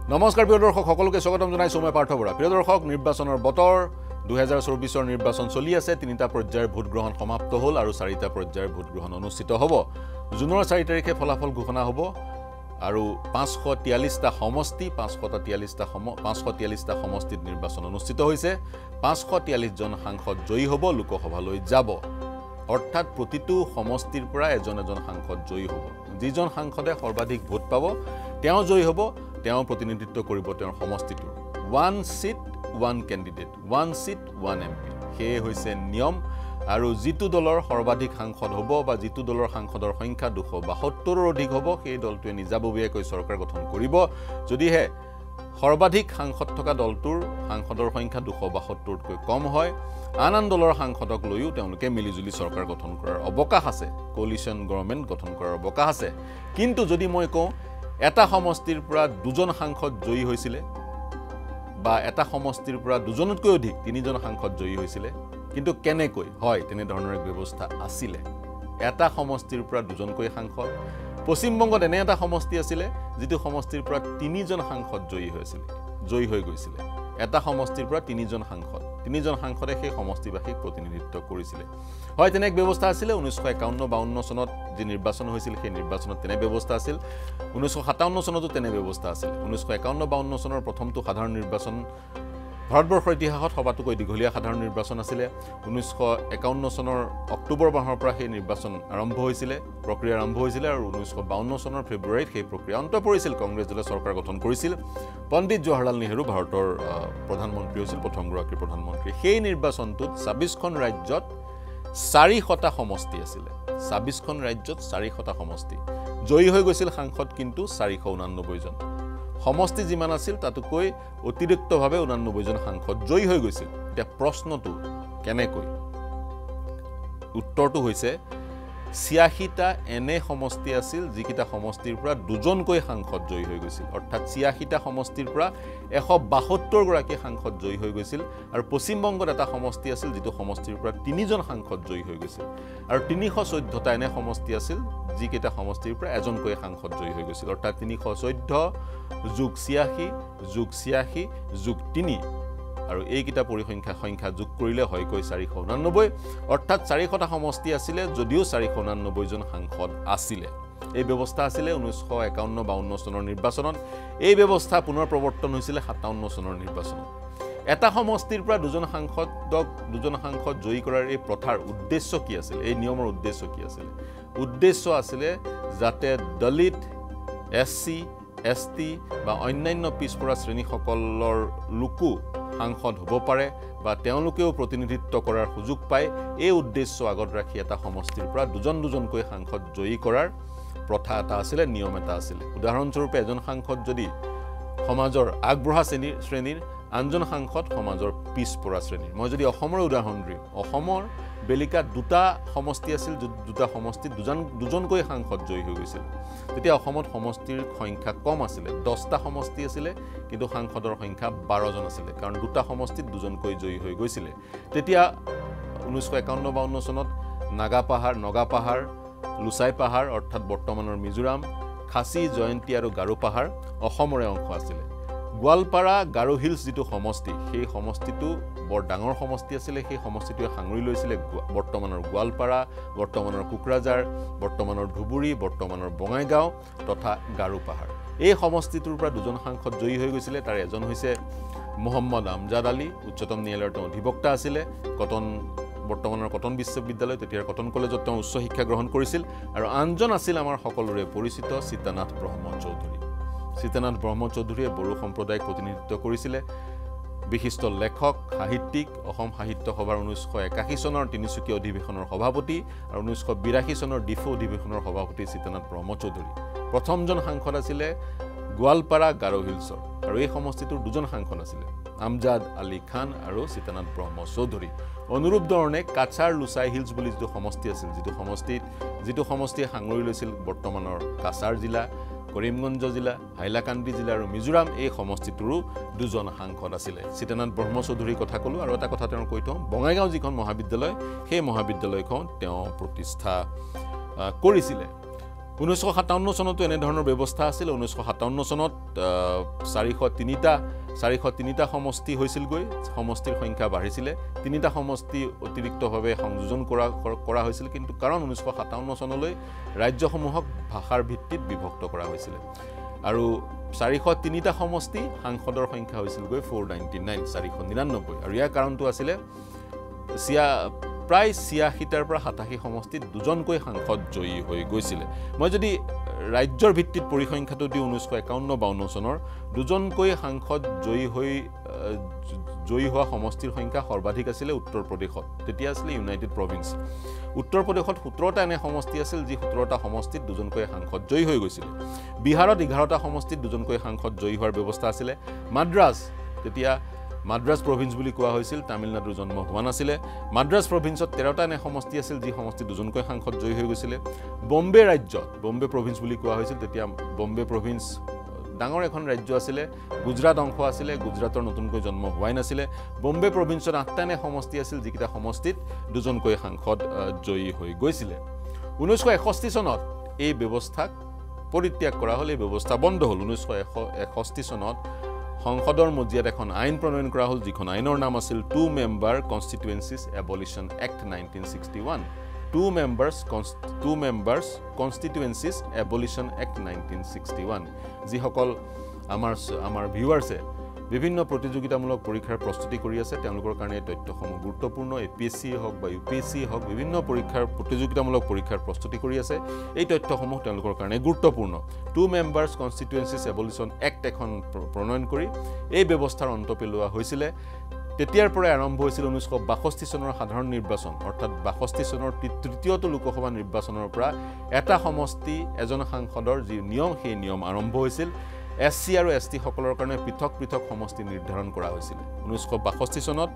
নমস্কাৰ প্ৰিয় দৰ্শক সকলোকে স্বাগতম জনাইছো মই পাৰ্থ বৰা। প্ৰিয় দৰ্শক নিৰ্বাচনৰ বতৰ 2024 নিৰ্বাচন চলি আছে। 3টা পৰ্যায়ৰ ভোট গ্ৰহণ সমাপ্ত হ'ল আৰু 4টা পৰ্যায়ৰ ভোট গ্ৰহণ অনুষ্ঠিত হ'ব। জুনৰ 4 তাৰিখে ফলাফল ঘোষণা হ'ব আৰু 543টা সমষ্টি 543টা সমষ্টিত নিৰ্বাচন অনুষ্ঠিত হৈছে। 543 জন সাংসদ জয়ী হ'ব, লোকসভালৈ যাব। অৰ্থাৎ প্ৰতিটো সমষ্টিৰ পৰা এজন সাংসদ জয়ী হ'ব। যিজন সাংসদে সৰ্বাধিক ভোট পাব তেওঁ জয়ী হ'ব, তেওঁ প্ৰতিনিধিত্ব কৰিব তেওঁৰ সমষ্টিটো। 1 seat 1 candidate, 1 seat 1 MP, সেয়ে হৈছে নিয়ম। আৰু যিটো দলৰ সৰ্বাধিক সাংসদ হ'ব বা যিটো দলৰ সাংসদৰ সংখ্যা 272ৰ অধিক হ'ব সেই দলটোৱে নিজাববীয়াকৈ চৰকাৰ গঠন কৰিব। যদিহে সৰ্বাধিক সাংসদ থকা দলটোৰ সাংসদৰ সংখ্যা 272তকৈ কম হয়, আন দলৰ সাংসদক লৈও তেওঁলোকে মিলিজুলি চৰকাৰ গঠন কৰাৰ অৱকাশ আছে, কোলিশন গভৰ্ণমেণ্ট গঠন কৰাৰ অৱকাশ আছে। কিন্তু যদি মই কওঁ এটা সমষ্টিৰ পৰা 2জন সাংসদ জয়ী হৈছিলে বা এটা সমষ্টিৰ পৰা 2জনতকৈ অধিক 3জন সাংসদ জয়ী হৈছিলে, কিন্তু কেনেকৈ হয় তেনেধৰণৰ এক ব্যৱস্থা আছিলে। এটা সমষ্টিৰ পৰা 2জনকৈ সাংসদ, পশ্চিমবংগত এনে এটা সমষ্টি আছিলে যিটো সমষ্টিৰ পৰা 3জন সাংসদ জয়ী হৈ গৈছিলে। এটা সমষ্টিৰ পৰা 3জন সাংসদে সেই সমষ্টিবাসীক প্ৰতিনিধিত্ব কৰিছিলে। হয় তেনে এক ব্যৱস্থা আছিলে 1951-52 চনত যি নিৰ্বাচন হৈছিল সেই নিৰ্বাচনত তেনে ব্যৱস্থা আছিল। 1957 চনতো তেনে ব্যৱস্থা আছিল। 1951-52 চনৰ প্ৰথমটো সাধাৰণ নিৰ্বাচন ভাৰতবৰ্ষৰ ইতিহাসত সবাতোকৈ দীঘলীয়া সাধাৰণ নিৰ্বাচন আছিলে। 1951 চনৰ অক্টোবৰ মাহৰ পৰা সেই নিৰ্বাচন প্ৰক্ৰিয়া আৰম্ভ হৈছিলে আৰু 1952 চনৰ ফেব্ৰুৱাৰীত সেই প্ৰক্ৰিয়া অন্ত পৰিছিল। কংগ্ৰেছ দলে চৰকাৰ গঠন কৰিছিল। পণ্ডিত জৱাহৰলাল নেহৰু ভাৰতৰ প্ৰধানমন্ত্ৰী হৈছিল, প্ৰথমগৰাকী প্ৰধানমন্ত্ৰী। সেই নিৰ্বাচনটোত 26খন ৰাজ্যত 400টা সমষ্টি আছিলে। 26খন ৰাজ্যত 400টা সমষ্টি জয়ী হৈ গৈছিল সাংসদ কিন্তু 489 জন। সমষ্টি যিমান আছিল তাতকৈ অতিৰিক্তভাৱে 89 জন সাংসদ জয়ী হৈ গৈছিল। এতিয়া প্ৰশ্নটো কেনেকৈ? উত্তৰটো হৈছে 86টা এনে সমষ্টি আছিল যিকেইটা সমষ্টিৰ পৰা 2জনকৈ সাংসদ জয়ী হৈ গৈছিল। অৰ্থাৎ 86টা সমষ্টিৰ পৰা 172 গৰাকী সাংসদ জয়ী হৈ গৈছিল। আৰু পশ্চিমবংগত এটা সমষ্টি আছিল যিটো সমষ্টিৰ পৰা 3জন সাংসদ জয়ী হৈ গৈছিল। আৰু 314টা এনে সমষ্টি আছিল যিকেইটা সমষ্টিৰ পৰা এজনকৈ সাংসদ জয়ী হৈ গৈছিল। অৰ্থাৎ 314 যোগ 86 যোগ 3 আৰু এইকেইটা সংখ্যা যোগ কৰিলে হয়কৈ 489। অৰ্থাৎ 400টা সমষ্টি আছিলে যদিও 489 জন সাংসদ আছিলে। এই ব্যৱস্থা আছিলে 1951-52 চনৰ নিৰ্বাচনত। এই ব্যৱস্থা পুনৰ প্ৰৱৰ্তন হৈছিলে 57 চনৰ নিৰ্বাচনত। এটা সমষ্টিৰ পৰা 2জন সাংসদ জয়ী কৰাৰ এই প্ৰথাৰ উদ্দেশ্য কি আছিল? এই নিয়মৰ উদ্দেশ্য কি আছিল? উদ্দেশ্য আছিলে যাতে দলিত, SC, ST বা অন্যান্য পিছপৰা শ্ৰেণীসকলৰ লোকো সাংসদ হ'ব পাৰে বা তেওঁলোকেও প্ৰতিনিধিত্ব কৰাৰ সুযোগ পায়। এই উদ্দেশ্য আগত ৰাখি এটা সমষ্টিৰ পৰা 2জনকৈ সাংসদ জয়ী কৰাৰ প্ৰথা এটা আছিলে, নিয়ম এটা আছিলে। উদাহৰণস্বৰূপে এজন সাংসদ যদি সমাজৰ আগবঢ়া শ্ৰেণীৰ, আনজন সাংসদ সমাজৰ পিছপৰা শ্ৰেণীৰ। মই যদি অসমৰ উদাহৰণ দিওঁ, অসমৰ বেলিকাত 2টা সমষ্টি আছিল, 2টা সমষ্টিত 2জনকৈ সাংসদ জয়ী হৈ গৈছিল। তেতিয়া অসমত সমষ্টিৰ সংখ্যা কম আছিলে, 10টা সমষ্টি আছিলে কিন্তু সাংসদৰ সংখ্যা 12জন আছিলে, কাৰণ 2টা সমষ্টিত 2জনকৈ জয়ী হৈ গৈছিলে। তেতিয়া 1951-52 চনত নগাপাহাৰ, লুচাই পাহাৰ অৰ্থাৎ বৰ্তমানৰ মিজোৰাম, খাচী, জয়ন্তী আৰু গাৰো পাহাৰ অসমৰে অংশ আছিলে। গোৱালপাৰা গাৰো হিলছ যিটো সমষ্টি, সেই সমষ্টিটো বৰ ডাঙৰ সমষ্টি আছিলে। সেই সমষ্টিটোৱে সাঙুৰি লৈছিলে বৰ্তমানৰ গোৱালপাৰা, বৰ্তমানৰ কোকৰাঝাৰ, বৰ্তমানৰ ধুবুৰী, বৰ্তমানৰ বঙাইগাঁও তথা গাৰো পাহাৰ। এই সমষ্টিটোৰ পৰা 2জন সাংসদ জয়ী হৈ গৈছিলে। তাৰ এজন হৈছে মহম্মদ আমজাদ আলী, উচ্চতম ন্যায়ালয়ৰ তেওঁ অধিবক্তা আছিলে। বৰ্তমানৰ কটন বিশ্ববিদ্যালয়, তেতিয়াৰ কটন কলেজত তেওঁ উচ্চ শিক্ষা গ্ৰহণ কৰিছিল। আৰু আনজন আছিল আমাৰ সকলোৰে পৰিচিত সীতানাথ ব্ৰহ্ম চৌধুৰী। সীতানাথ ব্ৰহ্ম চৌধুৰীয়ে বড়ো সম্প্ৰদায়ক প্ৰতিনিধিত্ব কৰিছিলে। বিশিষ্ট লেখক, সাহিত্যিক, অসম সাহিত্য সভাৰ 1981 চনৰ তিনিচুকীয়া অধিৱেশনৰ সভাপতি আৰু 1982 চনৰ ডিফু অধিৱেশনৰ সভাপতি সীতানাথ ব্ৰহ্ম চৌধুৰী। প্ৰথমজন সাংসদ আছিলে গোৱালপাৰা গাৰো হিলছৰ, আৰু এই সমষ্টিটোৰ 2জন সাংসদ আছিলে, আমজাদ আলী খান আৰু সীতানাথ ব্ৰহ্ম চৌধুৰী। অনুৰূপ ধৰণে কাছাৰ লুচাই হিলছ বুলি যিটো সমষ্টি আছিল, যিটো সমষ্টিয়ে সাঙুৰি লৈছিল বৰ্তমানৰ কাছাৰ জিলা, কৰিমগঞ্জ জিলা, হাইলাকান্দি জিলা আৰু মিজোৰাম, এই সমষ্টিটোৰো 2জন সাংসদ আছিলে। সীতানাথ ব্ৰহ্ম চৌধুৰীৰ কথা ক'লোঁ। আৰু এটা কথা তেওঁ কৈ থওঁ, বঙাইগাঁও যিখন মহাবিদ্যালয়, সেই মহাবিদ্যালয়খন তেওঁ প্ৰতিষ্ঠা কৰিছিলে। 1957 চনতো এনে ধৰণৰ ব্যৱস্থা আছিল 1957 চনত 403টা সমষ্টি হৈছিলগৈ সমষ্টিৰ সংখ্যা বাঢ়িছিলে 3টা সমষ্টি অতিৰিক্তভাৱে সংযোজন কৰা হৈছিল কিন্তু কাৰণ 1957 চনলৈ ৰাজ্যসমূহক ভাষাৰ ভিত্তিত বিভক্ত কৰা হৈছিল আৰু 403টা সমষ্টি সাংসদৰ সংখ্যা হৈছিলগৈ 499 499 আৰু ইয়াৰ কাৰণটো আছিল প্ৰায় 86টাৰ পৰা 87 সমষ্টিত দুজনকৈ সাংসদ জয়ী হৈ গৈছিল মই যদি ৰাজ্যৰ ভিত্তিত পৰিসংখ্যাটো দি 1951-52 চনৰ দুজনকৈ সাংসদ জয়ী হোৱা সমষ্টিৰ সংখ্যা সৰ্বাধিক আছিল উত্তৰ প্ৰদেশত তেতিয়া আছিল ইউনাইটেড প্ৰভিন্স উত্তৰ প্ৰদেশত 17টা এনে সমষ্টি আছিল যি 17টা সমষ্টিত দুজনকৈ সাংসদ জয়ী হৈ গৈছিল বিহাৰত 11টা সমষ্টিত দুজনকৈ সাংসদ জয়ী হোৱাৰ ব্যৱস্থা আছিল মাদ্ৰাজ তেতিয়া মাদ্ৰাজ প্ৰভিন্স বুলি কোৱা হৈছিল তামিলনাডুৰ জন্ম হোৱা নাছিল মাদ্ৰাজ প্ৰভিন্সত 13টা এনে সমষ্টি আছিল যি সমষ্টি দুজনকৈ সাংসদ জয়ী হৈ গৈছিল বম্বে ৰাজ্যত বম্বে প্ৰভিন্স বুলি কোৱা হৈছিল তেতিয়া বম্বে প্ৰভিন্স ডাঙৰ এখন ৰাজ্য আছিল গুজৰাট অংশ আছিল গুজৰাটৰ নতুনকৈ জন্ম হোৱাই নাছিল বম্বে প্ৰভিন্সত 8টা এনে সমষ্টি আছিল যিকিটা সমষ্টিত দুজনকৈ সাংসদ জয়ী হৈ গৈছিল 1961 চনত এই ব্যৱস্থাক পৰিত্যাগ কৰা হ'ল এই ব্যৱস্থা বন্ধ হ'ল 1961 চনত সংসদৰ মজিয়াত এখন আইন প্ৰণয়ন কৰা হ'ল যিখন আইনৰ নাম আছিল 2 Member Constituencies Abolition Act 1961 2 members Constituencies Abolition Act 1961 যিসকল আমাৰ ভিউৱাৰ্ছে বিভিন্ন প্ৰতিযোগিতামূলক পৰীক্ষাৰ প্ৰস্তুতি কৰি আছে তেওঁলোকৰ কাৰণে তথ্যসমূহ গুৰুত্বপূৰ্ণ এপিএসসি হওক বা ইউপিএসসি হওক বিভিন্ন পৰীক্ষাৰ প্ৰতিযোগিতামূলক পৰীক্ষাৰ প্ৰস্তুতি কৰি আছে এই তথ্যসমূহ তেওঁলোকৰ কাৰণে গুৰুত্বপূৰ্ণ 2 Members Constituencies Abolition Act এখন প্ৰণয়ন কৰি এই ব্যৱস্থাৰ অন্ত পেলোৱা হৈছিল তেতিয়াৰ পৰা আৰম্ভ হৈছিল 1962 চনৰ সাধাৰণ নিৰ্বাচন অৰ্থাৎ 62 চনৰ তৃতীয়টো লোকসভা নিৰ্বাচনৰ পৰা এটা সমষ্টি এজন সাংসদৰ যি নিয়ম সেই নিয়ম আৰম্ভ হৈছিল এসসি আৰু এসটি সকলৰ কাৰণে পৃথক পৃথক সমষ্টি নিৰ্ধাৰণ কৰা হৈছিল 1962 চনত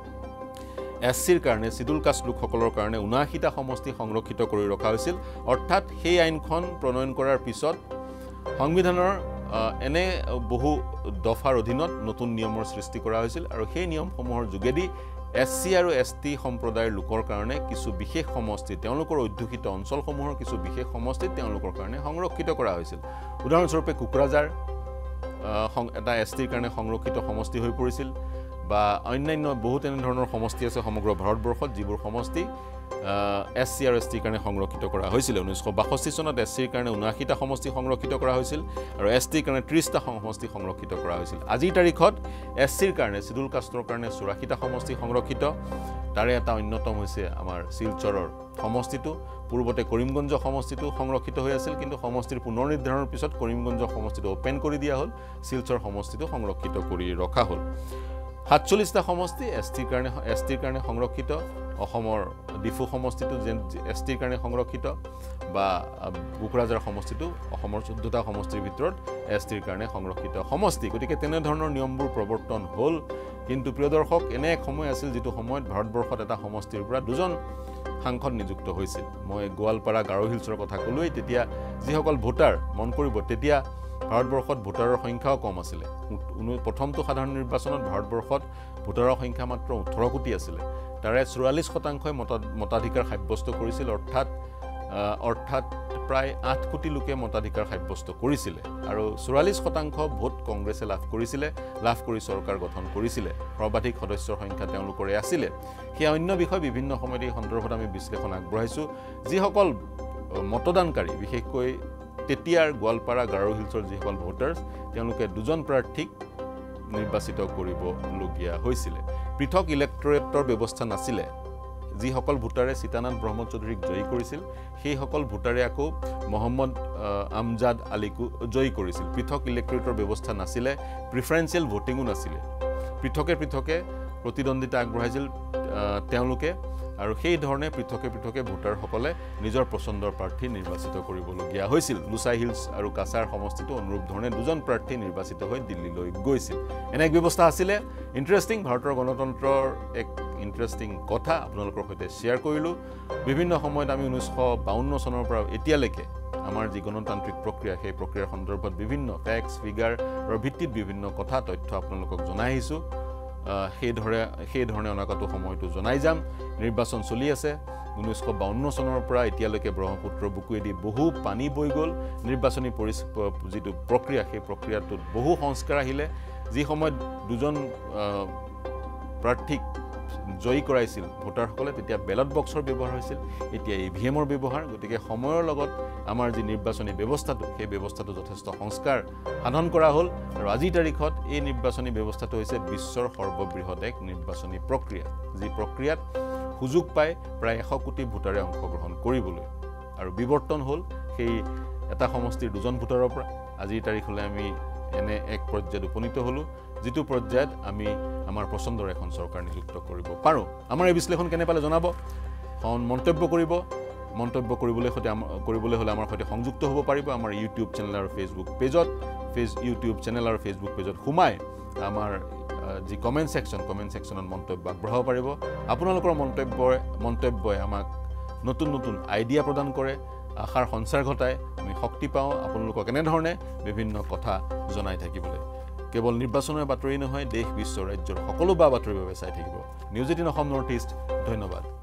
এসসিৰ কাৰণে শিডিউল কাষ্ট লোকসকলৰ কাৰণে 79টা সমষ্টি সংৰক্ষিত কৰি ৰখা হৈছিল অৰ্থাৎ সেই আইনখন প্ৰণয়ন কৰাৰ পিছত সংবিধানৰ এনে বহু দফাৰ অধীনত নতুন নিয়মৰ সৃষ্টি কৰা হৈছিল আৰু সেই নিয়মসমূহৰ যোগেদি এসসি আৰু এসটি সম্প্ৰদায়ৰ লোকৰ কাৰণে কিছু বিশেষ সমষ্টি তেওঁলোকৰ অধ্যুষিত অঞ্চলসমূহৰ কিছু বিশেষ সমষ্টি তেওঁলোকৰ কাৰণে সংৰক্ষিত কৰা হৈছিল উদাহৰণস্বৰূপে কুকৰাজাৰ এটা এসটিৰ কাৰণে সংৰক্ষিত সমষ্টি হৈ পৰিছিল বা অন্যান্য বহুত এনে ধৰণৰ সমষ্টি আছে সমগ্ৰ ভাৰতবৰ্ষত যিবোৰ সমষ্টি এসসি আৰু এসটিৰ কাৰণে সংৰক্ষিত কৰা হৈছিল 1962 চনত এসসিৰ কাৰণে 79টা সমষ্টি সংৰক্ষিত কৰা হৈছিল আৰু এসটিৰ কাৰণে 30টা সমষ্টি সংৰক্ষিত কৰা হৈছিল আজিৰ তাৰিখত এসসিৰ কাৰণে শিডিউল কাষ্টৰ কাৰণে 84টা সমষ্টি সংৰক্ষিত তাৰে এটা অন্যতম হৈছে আমাৰ শিলচৰৰ সমষ্টিটো পূৰ্বতে কৰিমগঞ্জ সমষ্টিটো সংৰক্ষিত হৈ আছিল কিন্তু সমষ্টিৰ পুনৰ নিৰ্ধাৰণৰ পিছত কৰিমগঞ্জ সমষ্টিটো ওপেন কৰি দিয়া হ'ল শিলচৰ সমষ্টিটো সংৰক্ষিত কৰি ৰখা হ'ল 47টা সমষ্টি এসটিৰ কাৰণে সংৰক্ষিত অসমৰ ডিফু সমষ্টিটো এসটিৰ কাৰণে সংৰক্ষিত বা কুকৰাজাৰ সমষ্টিটো অসমৰ 14টা সমষ্টিৰ ভিতৰত এসটিৰ কাৰণে সংৰক্ষিত সমষ্টি গতিকে তেনে ধৰণৰ নিয়মবোৰ প্ৰৱৰ্তন হ'ল কিন্তু প্ৰিয় দৰ্শক এনে এক সময় আছিল যেটো সময়ত ভাৰতবৰ্ষত এটা সমষ্টিৰ পৰা দুজন সাংসদ নিযুক্ত হৈছিল মই গোৱালপাৰা গাৰো হিলছৰ কথা কলোই তেতিয়া যিসকল ভোটাৰ মন কৰিব তেতিয়া ভাৰতবৰ্ষত ভোটাৰৰ সংখ্যাও কম আছিল প্ৰথমটো সাধাৰণ নিৰ্বাচনত ভাৰতবৰ্ষত ভোটাৰৰ সংখ্যা মাত্ৰ 18 কোটি আছিল তাৰে 44% মতাধিকাৰ সাব্যস্ত কৰিছিল অৰ্থাৎ প্ৰায় 8 কোটি লোকে মতাধিকাৰ সাব্যস্ত কৰিছিল আৰু 44% ভোট কংগ্ৰেছে লাভ কৰি চৰকাৰ গঠন কৰিছিল সৰ্বাধিক সদস্যৰ সংখ্যা তেওঁলোকৰে আছিল সেই অন্য বিষয় বিভিন্ন সময়ত এই সন্দৰ্ভত আমি বিশ্লেষণ আগবঢ়াইছো যিসকল মতদানকাৰী বিশেষকৈ তেতিয়াৰ গোৱালপাৰা গাৰো হিলছৰ যিসকল ভোটাৰ্ছ তেওঁলোকে দুজন প্ৰাৰ্থীক নিৰ্বাচিত কৰিবলগীয়া হৈছিল পৃথক ইলেক্টৰেটৰ ব্যৱস্থা নাছিল যিসকল ভোটাৰে সীতানাথ ব্ৰহ্মচৌধুৰীক জয়ী কৰিছিল সেই সকল ভোটাৰে আকৌ মোহাম্মদ আমজাদ আলীকো জয়ী কৰিছিল পৃথক ইলেক্টৰেটৰ ব্যৱস্থা নাছিল প্ৰিফাৰেন্সিয়েল ভোটিংও নাছিল পৃথকে প্ৰতিদ্বন্দ্বিতা আগবঢ়াইছিল তেওঁলোকে আৰু সেই ধৰণে পৃথকে ভোটাৰসকলে নিজৰ পছন্দৰ প্ৰাৰ্থী নিৰ্বাচিত কৰিবলগীয়া হৈছিল লুচাই হিলছ আৰু কাছাৰ সমষ্টিটো অনুৰূপ ধৰণে দুজন প্ৰাৰ্থী নিৰ্বাচিত হৈ দিল্লীলৈ গৈছিল এনে এক ব্যৱস্থা আছিল ইন্টাৰেষ্টিং ভাৰতৰ গণতন্ত্ৰৰ এক ইন্টাৰেষ্টিং কথা আপোনালোকৰ সৈতে শেয়াৰ কৰিলো বিভিন্ন সময়ত আমি 1952 চনৰ পৰা এতিয়ালৈকে আমাৰ যি গণতান্ত্ৰিক প্ৰক্ৰিয়া সেই প্ৰক্ৰিয়াৰ সন্দৰ্ভত বিভিন্ন ফ্যাক্টছ ফিগাৰৰ ভিত্তিত বিভিন্ন কথা তথ্য আপোনালোকক জনাই আহিছো সেই ধৰণে অনাগত সময়টো জনাই যাম নিৰ্বাচন চলি আছে 1952 চনৰ পৰা এতিয়ালৈকে ব্ৰহ্মপুত্ৰ বুকুৱেদি বহু পানী বৈ গ'ল নিৰ্বাচনী যিটো প্ৰক্ৰিয়া সেই প্ৰক্ৰিয়াটোত বহু সংস্কাৰ আহিলে যি সময়ত দুজন প্ৰাৰ্থীক জয়ী কৰাইছিল ভোটাৰসকলে তেতিয়া বেলট বক্সৰ ব্যৱহাৰ হৈছিল এতিয়া ইভিএমৰ ব্যৱহাৰ গতিকে সময়ৰ লগত আমাৰ যি নিৰ্বাচনী ব্যৱস্থাটো সেই ব্যৱস্থাটো যথেষ্ট সংস্কাৰ সাধন কৰা হ'ল আৰু আজিৰ তাৰিখত এই নিৰ্বাচনী ব্যৱস্থাটো হৈছে বিশ্বৰ সৰ্ববৃহৎ এক নিৰ্বাচনী প্ৰক্ৰিয়া যি প্ৰক্ৰিয়াত সুযোগ পায় প্ৰায় 100 কোটি ভোটাৰে অংশগ্ৰহণ কৰিবলৈ আৰু বিৱৰ্তন হ'ল সেই এটা সমষ্টিৰ দুজন ভোটাৰৰ পৰা আজিৰ তাৰিখলৈ আমি এনে এক পৰ্যায়ত উপনীত হ'লো যিটো পৰ্যায়ত আমি আমাৰ পছন্দৰ এখন চৰকাৰ নিযুক্ত কৰিব পাৰোঁ আমাৰ এই বিশ্লেষণ কেনে পালে জনাব মন্তব্য কৰিবলৈ হ'লে আমাৰ সৈতে সংযুক্ত হ'ব পাৰিব আমাৰ ইউটিউব চেনেল আৰু ফেচবুক পেজত ইউটিউব চেনেল আৰু ফেচবুক পেজত সোমাই আমাৰ যি কমেণ্ট ছেকশ্যনত মন্তব্য আগবঢ়াব পাৰিব আপোনালোকৰ মন্তব্যই আমাক নতুন আইডিয়া প্ৰদান কৰে আশাৰ সঞ্চাৰ ঘটায় আমি শক্তি পাওঁ আপোনালোকক এনেধৰণে বিভিন্ন কথা জনাই থাকিবলৈ কেৱল নিৰ্বাচনৰ বাতৰি নহয় দেশ বিশ্ব ৰাজ্যৰ সকলো বাতৰিৰ বাবে চাই থাকিব নিউজ 18 অসম নৰ্থ ইষ্ট ধন্যবাদ